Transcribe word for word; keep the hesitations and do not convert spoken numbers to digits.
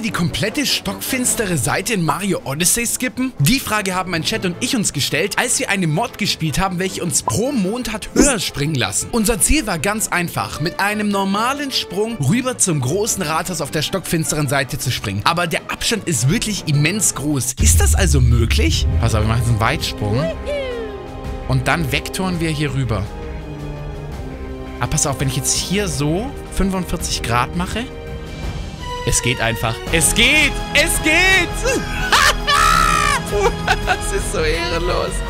wir die komplette stockfinstere Seite in Mario Odyssey skippen? Die Frage haben mein Chat und ich uns gestellt, als wir eine Mod gespielt haben, welche uns pro Mond hat höher springen lassen. Unser Ziel war ganz einfach, mit einem normalen Sprung rüber zum großen Rathaus auf der stockfinsteren Seite zu springen. Aber der Abstand ist wirklich immens groß. Ist das also möglich? Pass auf, wir machen jetzt einen Weitsprung. Und dann vektoren wir hier rüber. Aber pass auf, wenn ich jetzt hier so fünfundvierzig Grad mache. Es geht einfach. Es geht! Es geht! Das ist so ehrenlos.